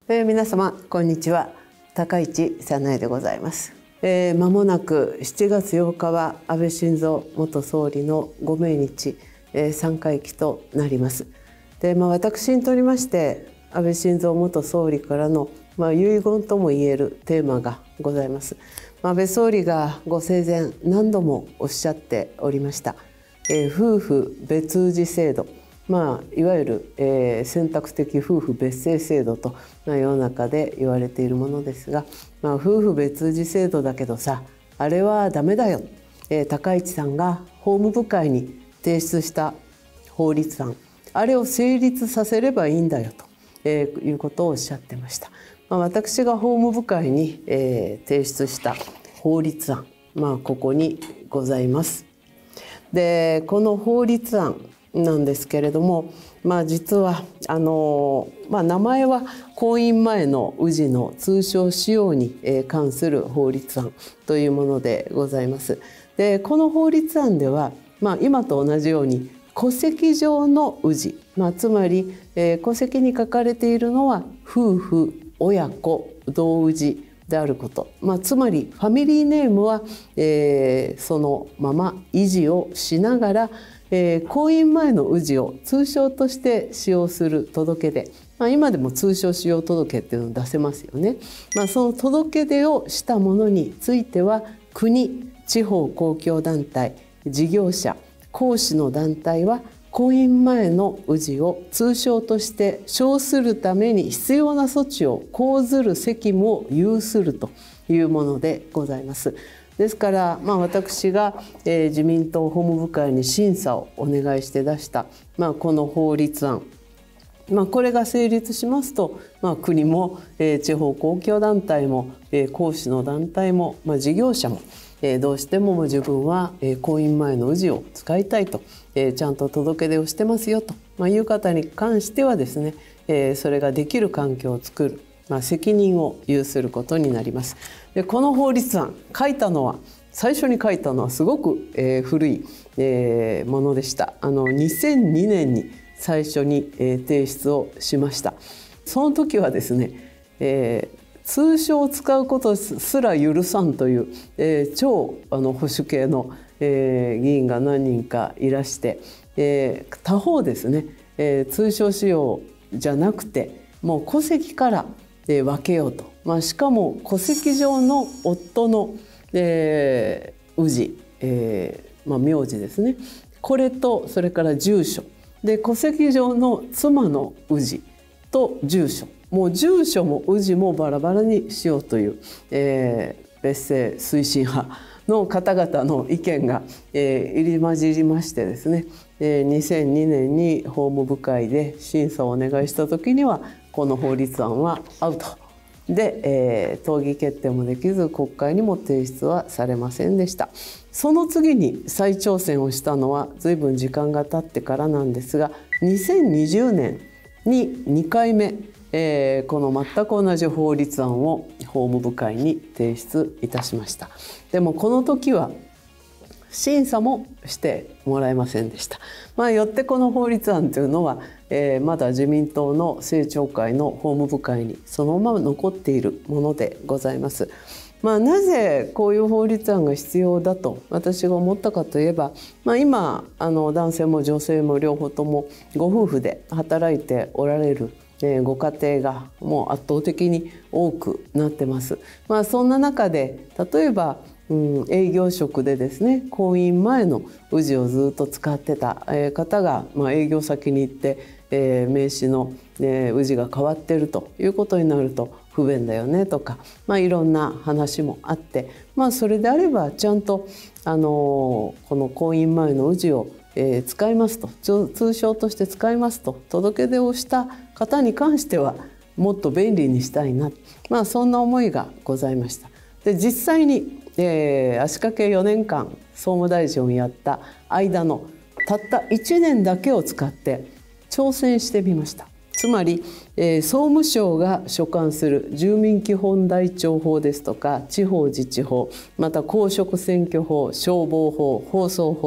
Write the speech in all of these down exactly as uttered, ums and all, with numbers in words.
えー、皆様こんにちは。高市早苗でございます。えー、間もなくしちがつようかは安倍晋三元総理のご命日、えー、さんかい忌となります。で、まあ、私にとりまして安倍晋三元総理からの、まあ、遺言ともいえるテーマがございます。まあ、安倍総理がご生前何度もおっしゃっておりました、えー、夫婦別氏制度、まあ、いわゆる、えー、選択的夫婦別姓制度と、まあ、世の中で言われているものですが、まあ、夫婦別氏制度だけどさ、あれはダメだよ、えー、高市さんが法務部会に提出した法律案、あれを成立させればいいんだよと、えー、いうことをおっしゃってました。まあ、私が法務部会に、えー、提出した法律案、まあ、ここにございます。で、この法律案なんですけれども、まあ、実はあの、まあ、名前は婚姻前の氏の通称使用に関する法律案というものでございます。で、この法律案では、まあ、今と同じように戸籍上の氏、まあ、つまり、えー、戸籍に書かれているのは夫婦、親子、同氏であること、まあ、つまりファミリーネームは、えー、そのまま維持をしながら、えー、婚姻前の氏を通称として使用する届け出、まあ、今でも通称使用届っていうのを出せますよね。まあ、その届け出をしたものについては国、地方公共団体、事業者、公私の団体は婚姻前の氏を通称として称するために必要な措置を講ずる責務を有するというものでございます。ですから、まあ、私が、えー、自民党法務部会に審査をお願いして出した、まあ、この法律案、まあ、これが成立しますと、まあ、国も、えー、地方公共団体も、えー、公私の団体も、まあ、事業者も、えー、どうしても自分は、えー、婚姻前の氏を使いたいと、えー、ちゃんと届け出をしてますよと、まあ、いう方に関してはですね、えー、それができる環境を作る、まあ、責任を有することになります。で、この法律案書いたのは最初に書いたのはすごく、えー、古い、えー、ものでした。あのにせんにねんに最初に、えー、提出をしました。その時はですね、えー、通称を使うことすら許さんという、えー、超あの保守系の、えー、議員が何人かいらして、えー、他方ですね、えー、通称使用じゃなくてもう戸籍からで分けようと、まあ、しかも戸籍上の夫の、えー、氏、えーまあ、名字ですね、これとそれから住所で、戸籍上の妻の氏と住所、もう住所も氏もバラバラにしようという、えー、別姓推進派の方々の意見が、えー、入り混じりましてですね、えー、にせんにねんに法務部会で審査をお願いした時にはこの法律案はアウトで、えー、討議決定もできず国会にも提出はされませんでした。その次に再挑戦をしたのは随分時間が経ってからなんですが、にせんにじゅうねんににかいめ、えー、この全く同じ法律案を法務部会に提出いたしました。でもこの時は審査もしてもらえませんでした。まあ、よってこの法律案というのは、えー、まだ自民党の政調会の法務部会にそのまま残っているものでございます。まあ、なぜこういう法律案が必要だと私が思ったかといえば、まあ、今あの男性も女性も両方ともご夫婦で働いておられるご家庭がもう圧倒的に多くなってます。まあ、そんな中で例えば、うん、営業職でですね、婚姻前の氏をずっと使ってた方が、まあ、営業先に行って、えー、名刺の、えー、氏が変わってるということになると不便だよねとか、まあ、いろんな話もあって、まあ、それであればちゃんと、あのー、この婚姻前の氏をえー、使いますと、通称として使いますと届け出をした方に関してはもっと便利にしたいな、まあ、そんな思いがございました。で、実際に、えー、足掛けよねんかん総務大臣をやった間のたったいちねんだけを使って挑戦してみました。つまり、えー、総務省が所管する住民基本台帳法ですとか地方自治法、また公職選挙法、消防法、放送法、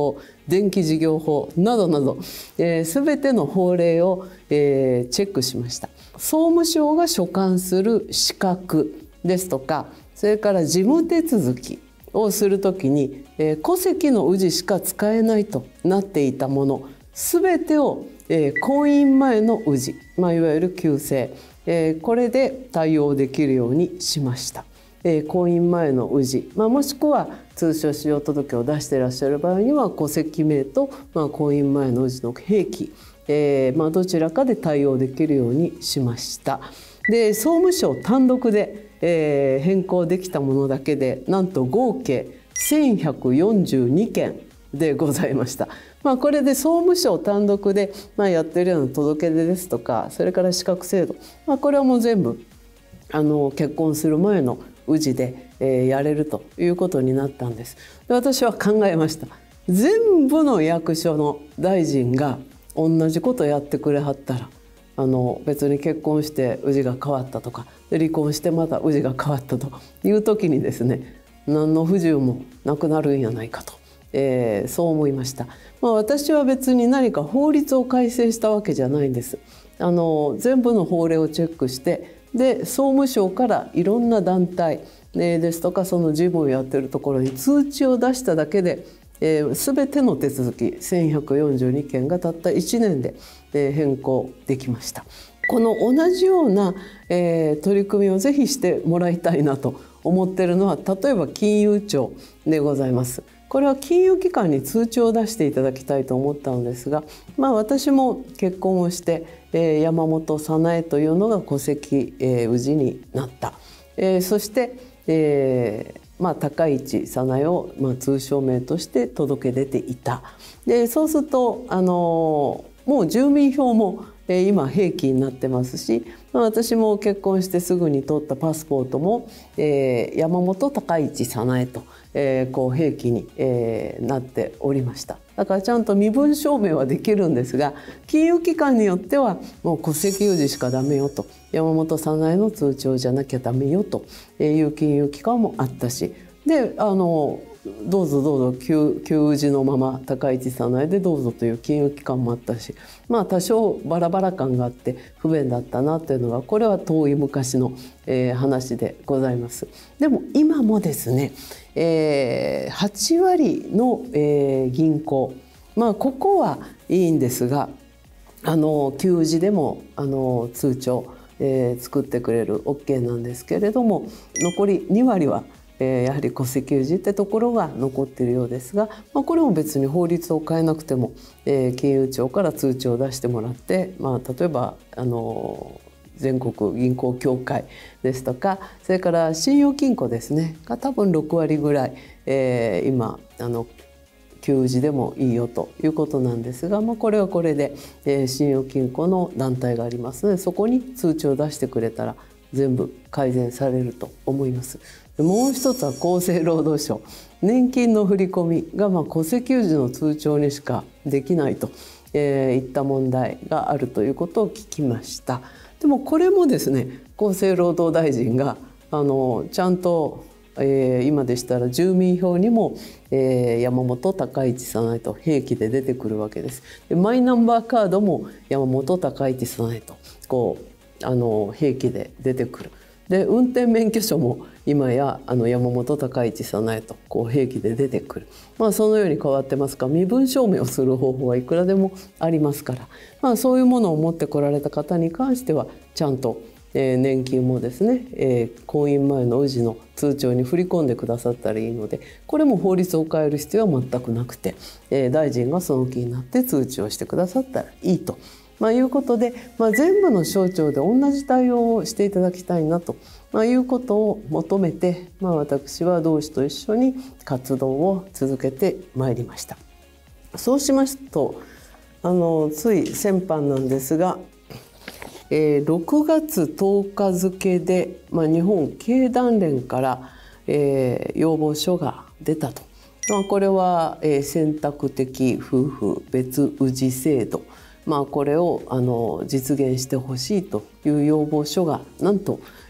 電気事業法などなど、えー、全ての法令を、えー、チェックしました。総務省が所管する資格ですとか、それから事務手続きをするときに、えー、戸籍の氏しか使えないとなっていたもの全てを、えー、婚姻前の氏、まあ、いわゆる旧姓、えー、これで対応できるようにしました。えー、婚姻前の氏、まあ、もしくは通称使用届を出していらっしゃる場合には戸籍名と、まあ、婚姻前の氏の併記、えーまあ、どちらかで対応できるようにしました。で、総務省単独で、えー、変更できたものだけでなんと合計せんひゃくよんじゅうにけんでございました。まあ、これで総務省単独で、まあ、やってるような届け出ですとか、それから資格制度、まあ、これはもう全部あの結婚する前の氏で、えー、やれるということになったんです。で、私は考えました。全部の役所の大臣が同じことやってくれはったら、あの別に結婚して氏が変わったとか、離婚してまた氏が変わったという時にですね、何の不自由もなくなるんやないかと、えー、そう思いました。まあ、私は別に何か法律を改正したわけじゃないんです。あの全部の法令をチェックして、で総務省からいろんな団体ですとか、その事務をやってるところに通知を出しただけで、えー、全ての手続きせんひゃくよんじゅうにけんがたったいちねんで、えー、変更できました。この同じような、えー、取り組みをぜひしてもらいたいなと思っているのは、例えば金融庁でございます。これは金融機関に通知を出していただきたいと思ったのですが、まあ、私も結婚をして、えー、山本早苗というのが戸籍、えー、氏になった、えー、そして、えーまあ、高市早苗を、まあ、通称名として届け出ていた。でそうすると、あのー、もう住民票も今併記になってますし、私も結婚してすぐに取ったパスポートも、えー、山本高市早苗と、えー、こう併記に、えー、なっておりました。だからちゃんと身分証明はできるんですが、金融機関によってはもう戸籍氏しかダメよと、山本早苗の通帳じゃなきゃダメよという金融機関もあったし、であのどうぞどうぞ旧旧氏のまま高市早苗でどうぞという金融機関もあったし、まあ多少バラバラ感があって不便だったなというのが、これは遠い昔の、えー、話でございます。でも今もですね、えー、はちわりの、えー、銀行、まあここはいいんですが、あの旧氏でもあの通帳、えー、作ってくれる OK なんですけれども、残りにわりはえー、やはり戸籍氏ってところが残っているようですが、まあ、これも別に法律を変えなくても、えー、金融庁から通知を出してもらって、まあ、例えばあの全国銀行協会ですとか、それから信用金庫ですねが多分ろくわりぐらい、えー、今あの旧氏でもいいよということなんですが、まあ、これはこれで、えー、信用金庫の団体がありますので、そこに通知を出してくれたら全部改善されると思います。もう一つは厚生労働省、年金の振り込みがまあ戸籍氏の通帳にしかできないと、えー、いった問題があるということを聞きました。でもこれもですね、厚生労働大臣があのちゃんと、えー、今でしたら住民票にも、えー、山本高市早苗と併記で出てくるわけです。でマイナンバーカードも山本高市早苗とこうあの併記で出てくる。で運転免許証も今やあの山本高市早苗とこう併記で出てくる、まあ、そのように変わってますが、身分証明をする方法はいくらでもありますから、まあ、そういうものを持ってこられた方に関してはちゃんと、えー、年金もですね、えー、婚姻前の氏の通帳に振り込んでくださったらいいので、これも法律を変える必要は全くなくて、えー、大臣がその気になって通知をしてくださったらいいと。まあ、いうことで、まあ、全部の省庁で同じ対応をしていただきたいなと、まあ、いうことを求めて、まあ、私は同志と一緒に活動を続けてまいりました。そうしますと、あのつい先般なんですが、えー、ろくがつとおか付で、まあ、日本経団連から、えー、要望書が出たと。まあ、これは、えー、選択的夫婦別氏制度、まあ、これをあの実現してほしいという要望書がなんと、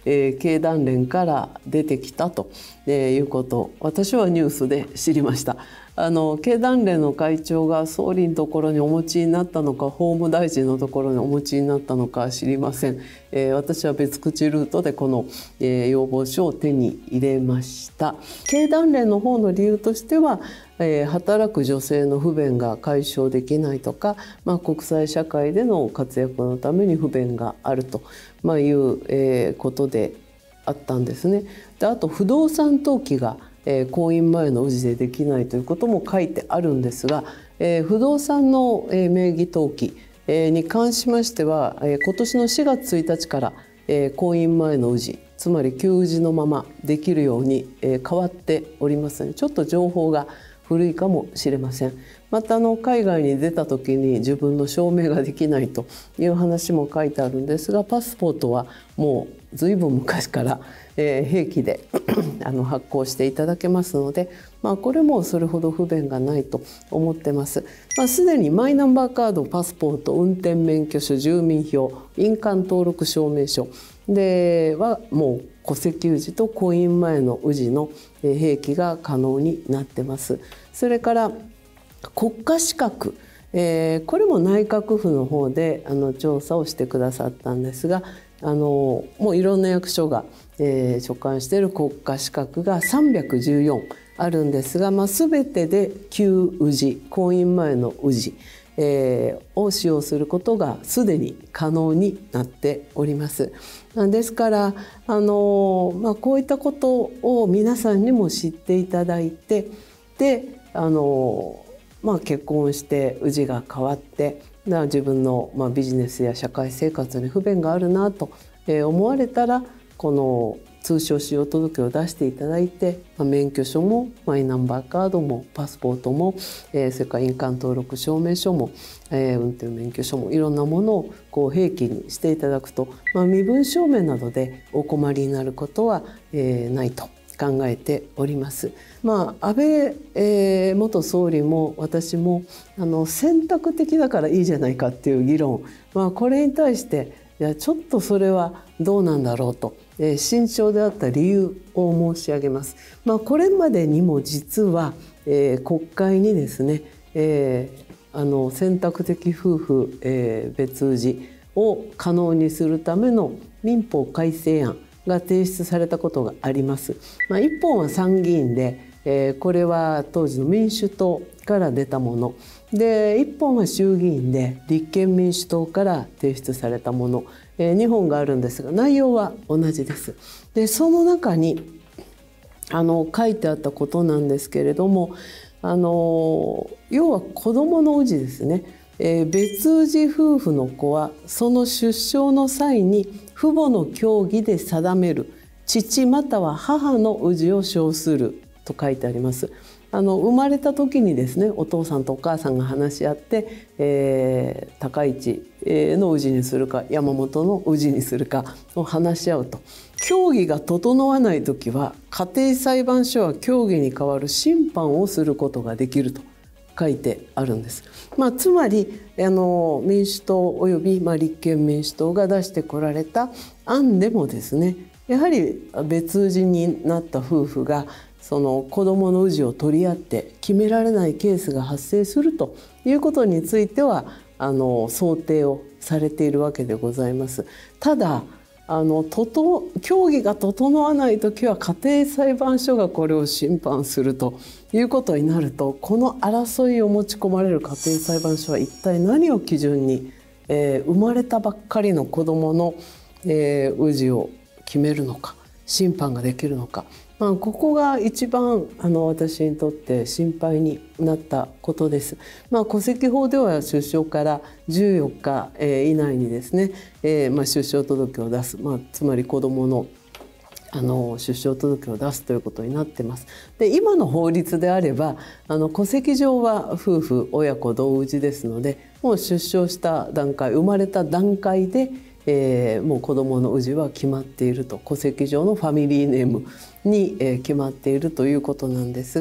えー、経団連から出てきたということを私はニュースで知りました。あの経団連の会長が総理のところにお持ちになったのか、法務大臣のところにお持ちになったのか知りません。えー、私は別口ルートでこの、えー、要望書を手に入れました。経団連の方の理由としては、えー、働く女性の不便が解消できないとか、まあ、国際社会での活躍のために不便があると、まあ、いう、えー、ことであったんですね。であと不動産登記がえー、婚姻前の氏でできないということも書いてあるんですが、えー、不動産の、えー、名義登記、えー、に関しましては、えー、今年のしがつついたちから、えー、婚姻前の氏、つまり旧氏のままできるように、えー、変わっておりますので、ちょっと情報が古いかもしれません。またあの海外に出た時に自分の証明ができないという話も書いてあるんですが、パスポートはもうずいぶん昔から、えー、兵器であの発行していただけますので、まあ、これもそれほど不便がないと思ってます。まあ、すでにマイナンバーカード、パスポート、運転免許証、住民票、印鑑登録証明書ではもう戸籍氏と婚姻前の氏の併記が可能になってます。それから国家資格、えー、これも内閣府の方であの調査をしてくださったんですが、あのもういろんな役所が、えー、所管している国家資格がさんびゃくじゅうよんあるんですが、まあ、全てで旧氏、婚姻前の氏、えー、を使用することがすでに可能になっております。ですからあの、まあ、こういったことを皆さんにも知っていただいて、であの、まあ、結婚して氏が変わって自分の、まあ、ビジネスや社会生活に不便があるなと思われたら、この通称使用届を出していただいて、まあ、免許証もマイナンバーカードもパスポートも、えー、それから印鑑登録証明書も、えー、運転免許証もいろんなものをこう併記にしていただくと、まあ、身分証明などでお困りになることは、えー、ないと考えております。まあ、安倍、えー、元総理も私もあの選択的だからいいじゃないかっていう議論、まあ、これに対していやちょっとそれはどうなんだろうと、えー、慎重であった理由を申し上げます。まあ、これまでにも実は、えー、国会にですね、えー、あの選択的夫婦、えー、別氏を可能にするための民法改正案が提出されたことがあります。まあ、一本は参議院で、えー、これは当時の民主党から出たもので、一本は衆議院で立憲民主党から提出されたもの、えー、にほんがあるんですが内容は同じです。でその中にあの書いてあったことなんですけれども、あの要は子どもの氏ですね、えー、別氏夫婦の子はその出生の際に父母の協議で定める父または母の氏を称すると書いてあります。あの生まれた時にですね、お父さんとお母さんが話し合って、えー、高市の氏にするか山本の氏にするかを話し合うと。協議が整わない時は家庭裁判所は協議に代わる審判をすることができると書いてあるんです。まあ、つまりあの民主党および、まあ、立憲民主党が出してこられた案でもですね、やはり別氏になった夫婦がその子どもの氏を取り合って決められないケースが発生するということについてはあの想定をされているわけでございます。ただあのとと協議が整わない時は家庭裁判所がこれを審判するということになると、この争いを持ち込まれる家庭裁判所は一体何を基準に、えー、生まれたばっかりの子どもの、えー、氏を決めるのか、審判ができるのか、まあ、ここが一番あの私にとって心配になったことです。まあ、戸籍法では出生からじゅうよっか以内にですね、えーまあ、出生届を出す、まあ、つまり子どものあの出生届を出すということになってます。で今の法律であればあの戸籍上は夫婦親子同氏ですので、もう出生した段階、生まれた段階でえー、もう子どもの氏は決まっていると、戸籍上のファミリーネームに、えー、決まっているということなんですが、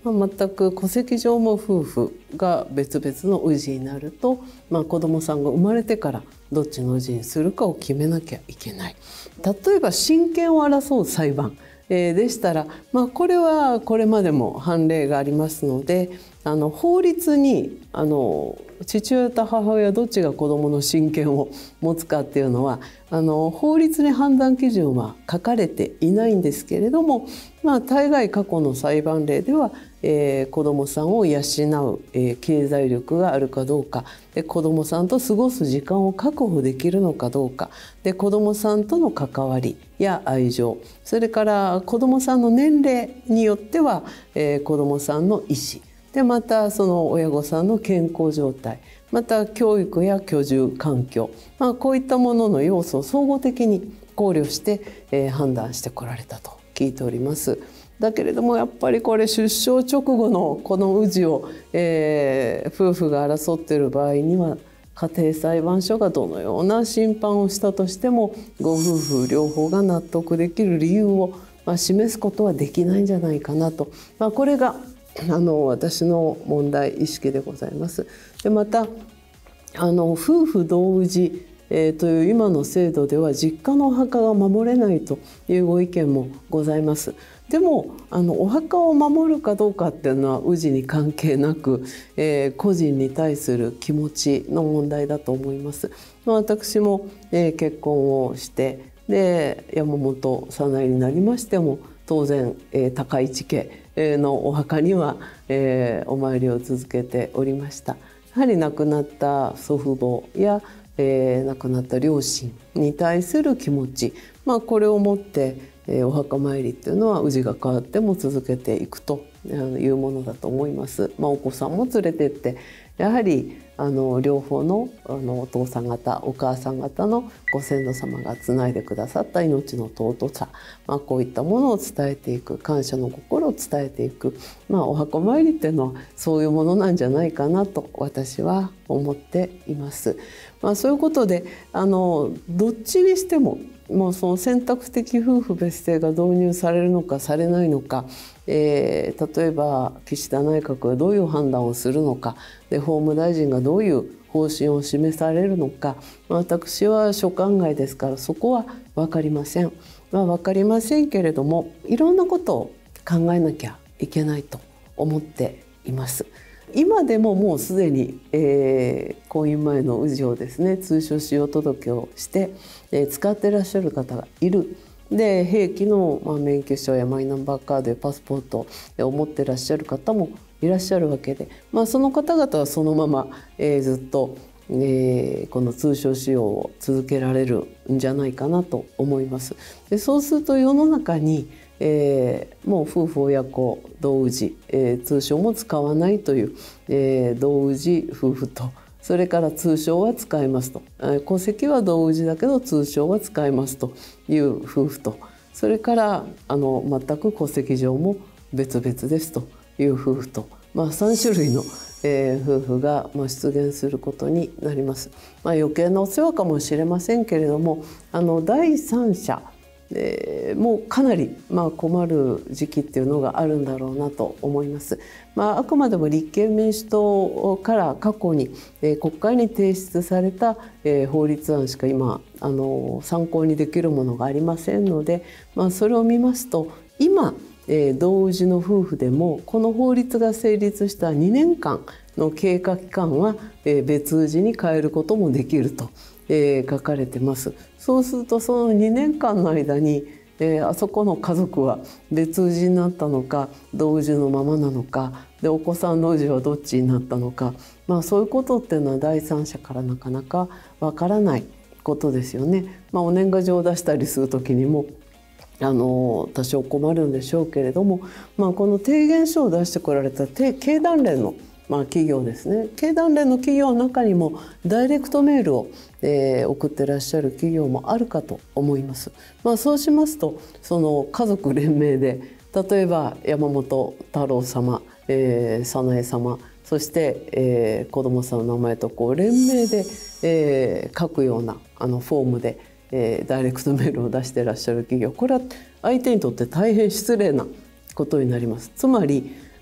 まあ、全く戸籍上も夫婦が別々の氏になると、まあ、子どもさんが生まれてからどっちの氏にするかを決めなきゃいけない。例えば親権を争う裁判えー、でしたら、まあ、これはこれまでも判例がありますので、あの法律にあの父親と母親どっちが子どもの親権を持つかっていうのはあの法律に判断基準は書かれていないんですけれども、まあ、大概過去の裁判例では、えー、子どもさんを養う、えー、経済力があるかどうかで、子どもさんと過ごす時間を確保できるのかどうかで、子どもさんとの関わりや愛情、それから子どもさんの年齢によっては、えー、子どもさんの意思で、またその親御さんの健康状態、また教育や居住環境、まあ、こういったものの要素を総合的に考慮して、えー、判断してこられたと聞いております。だけれどもやっぱりこれ出生直後のこの氏を、えー、夫婦が争っている場合には家庭裁判所がどのような審判をしたとしてもご夫婦両方が納得できる理由を、まあ、示すことはできないんじゃないかなと、まあ、これがあの私の問題意識でございます。でまたあの夫婦同氏、えー、という今の制度では実家のお墓が守れないというご意見もございます。でもあのお墓を守るかどうかっていうのは氏に関係なく、えー、個人に対する気持ちの問題だと思います。私も、えー、結婚をしてで山本早苗になりましても当然、えー、高市家のお墓には、えー、お参りを続けておりました。やはり亡くなった祖父母や、えー、亡くなった両親に対する気持ち、まあ、これをもって、えー、お墓参りっていうのは氏が変わっても続けていくというものだと思います。まあ、お子さんも連れてってやはりあの両方の、あのお父さん方お母さん方のご先祖様がつないでくださった命の尊さ、まあ、こういったものを伝えていく、感謝の心を伝えていく、まあ、お墓参りっていうのはそういうものなんじゃないかなと私は思っています。まあ、そういうことであのどっちにしてももうその選択的夫婦別姓が導入されるのかされないのか、えー、例えば岸田内閣がどういう判断をするのかで法務大臣がどういう方針を示されるのか、私は所管外ですからそこは分かりません。まあ、分かりませんけれどもいろんなことを考えなきゃいけないと思っています。今でももうすでに、えー、婚姻前の氏をですね通称使用届をして、えー、使ってらっしゃる方がいる。で兵器の、まあ、免許証やマイナンバーカードやパスポートを持ってらっしゃる方もいらっしゃるわけで、まあ、その方々はそのまま、えー、ずっと、えー、この通称使用を続けられるんじゃないかなと思います。でそうすると世の中にえー、もう夫婦親子同氏、えー、通称も使わないという、えー、同氏夫婦とそれから通称は使いますと、えー、戸籍は同氏だけど通称は使いますという夫婦と、それからあの全く戸籍上も別々ですという夫婦と、まあ、さん種類の、えー、夫婦が、まあ、出現することになります。まあ、余計なお世話かもしれませんけれどもあの第三者えー、もうかなり、まあ、困る時期っていうのがあるんだろうなと思います。まあ、あくまでも立憲民主党から過去に、えー、国会に提出された、えー、法律案しか今あの参考にできるものがありませんので、まあ、それを見ますと今、えー、同氏の夫婦でもこの法律が成立したにねんかんの経過期間は、えー、別氏に変えることもできると。えー、書かれてます。そうするとそのにねんかんの間に、えー、あそこの家族は別氏になったのか同氏のままなのかでお子さんの氏はどっちになったのか、まあ、そういうことっていうのは第三者からなかなかわからないことですよね。まあ、お年賀状を出したりする時にもあの多少困るんでしょうけれども、まあ、この提言書を出してこられた経団連のまあ、企業ですね、経団連の企業の中にもダイレクトメールを、えー、送ってらっしゃる企業もあるかと思います。まあ、そうしますとその家族連名で例えば山本太郎様、えー、早苗様そして、えー、子どもさんの名前とこう連名で、えー、書くようなあのフォームで、えー、ダイレクトメールを出してらっしゃる企業、これは相手にとって大変失礼なことになります。つまり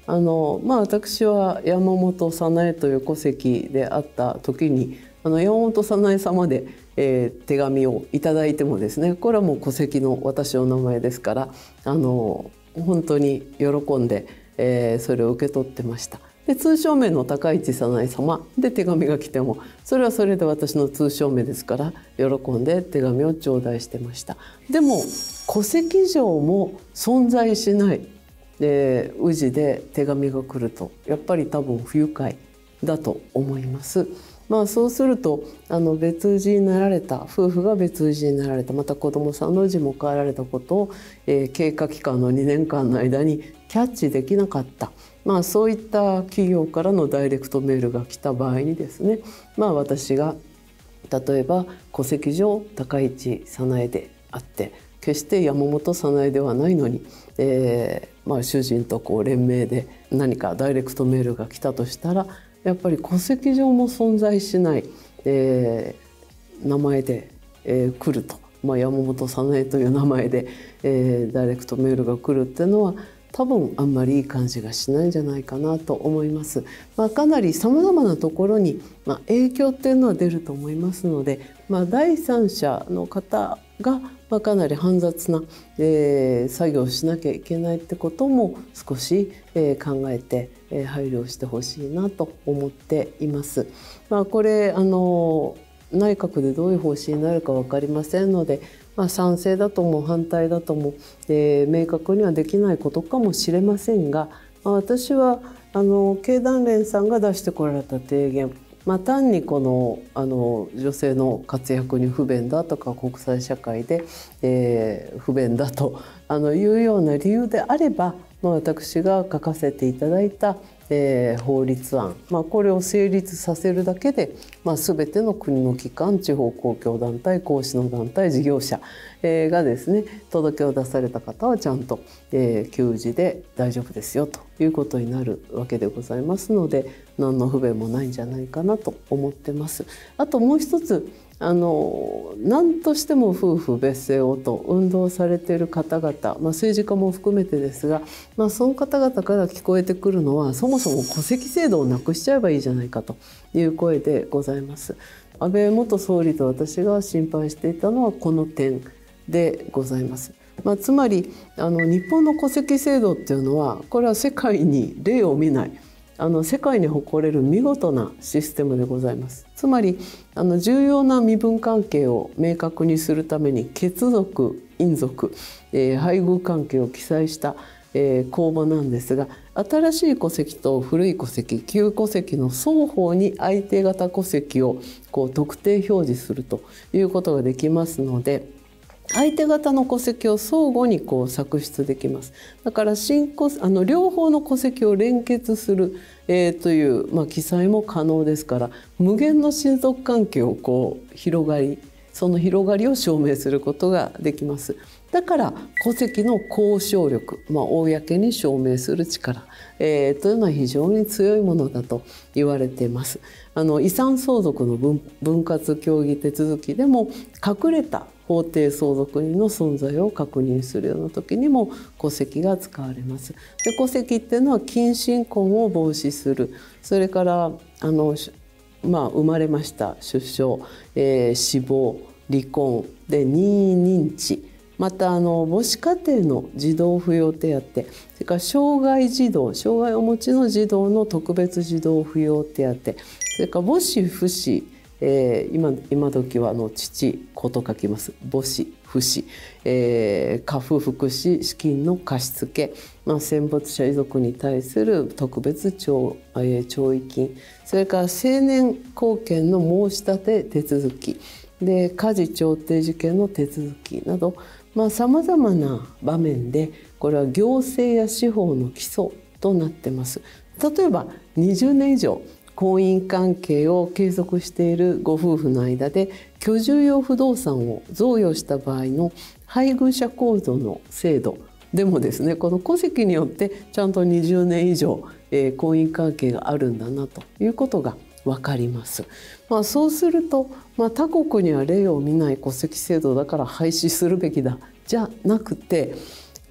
あの、まあ、私は山本早苗という戸籍であった時にあの山本早苗様で、えー、手紙をいただいてもですね、これはもう戸籍の私の名前ですからあの本当に喜んで、えー、それを受け取ってました。で通称名の高市早苗様で手紙が来てもそれはそれで私の通称名ですから喜んで手紙を頂戴してました。でも戸籍上も存在しないで氏で手紙が来るとやっぱり多分不愉快だと思います。まあ、そうするとあの別氏になられた夫婦が別氏になられた、また子どもさんの氏も変えられたことを、えー、経過期間のにねんかんの間にキャッチできなかった、まあ、そういった企業からのダイレクトメールが来た場合にですね、まあ、私が例えば戸籍上高市早苗であって決して山本早苗ではないのに、えーまあ、主人とこう連名で何かダイレクトメールが来たとしたらやっぱり戸籍上も存在しない、えー、名前で、えー、来ると、まあ、山本早苗という名前で、えー、ダイレクトメールが来るっていうのは多分あんまりいい感じがしないんじゃないかなと思います。まあ、かなりさまざまなところに、まあ、影響っていうのは出ると思いますので、まあ、第三者の方が、まあ、かなり煩雑な、えー、作業をしなきゃいけないってことも少し、えー、考えて、えー、配慮してほしいなと思っています。まあ、これあの内閣でどういう方針になるか分かりませんので、まあ、賛成だとも反対だとも、えー、明確にはできないことかもしれませんが、まあ、私はあの経団連さんが出してこられた提言、まあ、単にこのあの女性の活躍に不便だとか国際社会で、えー、不便だとあのいうような理由であれば、まあ、私が書かせていただいたえー、法律案、まあ、これを成立させるだけで、まあ、全ての国の機関、地方公共団体、公私の団体、事業者、えー、がですね届けを出された方はちゃんと、えー、給仕で大丈夫ですよということになるわけでございますので何の不便もないんじゃないかなと思ってます。あともう一つあの何としても夫婦別姓をと運動されている方々、まあ、政治家も含めてですが、まあ、その方々から聞こえてくるのはそもそも戸籍制度をなくしちゃえばいいじゃないかという声でございます。安倍元総理と私が心配していたのはこの点でございます。まあ、つまりあの日本の戸籍制度っていうのはこれは世界に例を見ないあの世界に誇れる見事なシステムでございます。つまりあの重要な身分関係を明確にするために血族、姻族、えー、配偶関係を記載した、えー、公募なんですが、新しい戸籍と古い戸籍、旧戸籍の双方に相手方戸籍をこう特定表示するということができますので、相手方の戸籍を相互にこう作出できます。だから新戸あの両方の戸籍を連結する、えー、という、まあ、記載も可能ですから無限の親族関係をこう広がりその広がりを証明することができます。だから戸籍の公証力、まあ、公に証明する力、えー、というのは非常に強いものだと言われています。あの遺産相続の 分, 分割協議手続きでも隠れた法定相続人の存在を確認するような時にも戸籍が使われます。で戸籍っていうのは近親婚を防止する、それからあの、まあ、生まれました出生、えー、死亡、離婚で任意認知、またあの母子家庭の児童扶養手当、それから障害児童障害をお持ちの児童の特別児童扶養手当、それから母子父子、えー、今今時はあの父子と書きます母子父子、えー、家父福祉資金の貸付、まあ、戦没者遺族に対する特別徴、えー、弔意金、それから成年後見の申し立て手続きで家事調停事件の手続きなどさまざ、まな場面でこれは行政や司法の基礎となっています。例えばにじゅうねん以上婚姻関係を継続しているご夫婦の間で居住用不動産を贈与した場合の配偶者控除の制度でもですね、この戸籍によってちゃんとにじゅうねん以上、えー、婚姻関係があるんだなということが分かります。まあ、そうすると、まあ、他国には例を見ない戸籍制度だから廃止するべきだじゃなくて、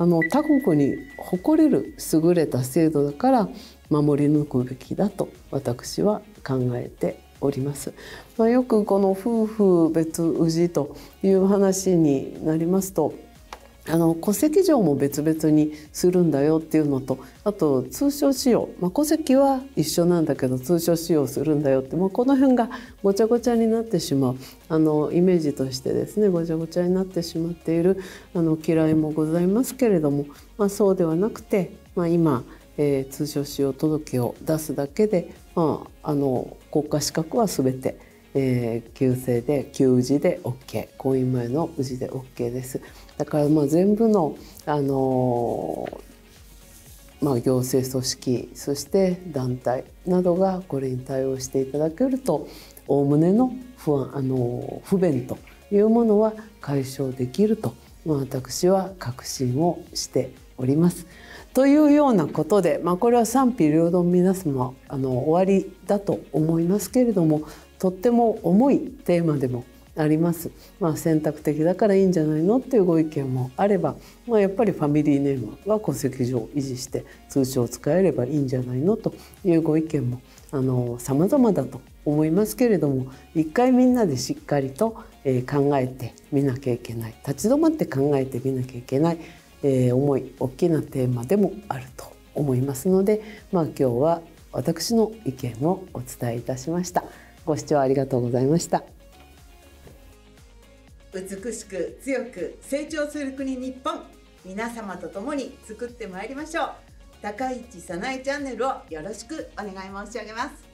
あの他国に誇れる優れた制度だから守り抜くべきだと私は考えております。まあ、よくこの夫婦別氏という話になりますと、あの戸籍上も別々にするんだよっていうのと、あと通称使用、まあ、戸籍は一緒なんだけど通称使用するんだよって、まあ、この辺がごちゃごちゃになってしまう、あのイメージとしてですね、ごちゃごちゃになってしまっているあの嫌いもございますけれども、まあ、そうではなくて、まあ、今、えー、通称使用届を出すだけで、まあ、あの国家資格は全てえー、旧姓で旧氏で OK、 婚姻前の氏で OK です。だからまあ全部の、あのーまあ、行政組織、そして団体などがこれに対応していただけると、おおむねの不安、あのー不便というものは解消できると、まあ、私は確信をしております。というようなことで、まあ、これは賛否両論皆様あの終わりだと思いますけれども、とっても重いテーマでもあります。まあ、選択的だからいいんじゃないのっていうご意見もあれば、まあ、やっぱりファミリーネームは戸籍上維持して通称を使えればいいんじゃないのというご意見もあの様々だと思いますけれども、一回みんなでしっかりと、えー、考えてみなきゃいけない、立ち止まって考えてみなきゃいけない、えー、重い大きなテーマでもあると思いますので、まあ、今日は私の意見をお伝えいたしました。ご視聴ありがとうございました。 美しく強く成長する国日本、皆様と共に作ってまいりましょう。高市早苗チャンネルをよろしくお願い申し上げます。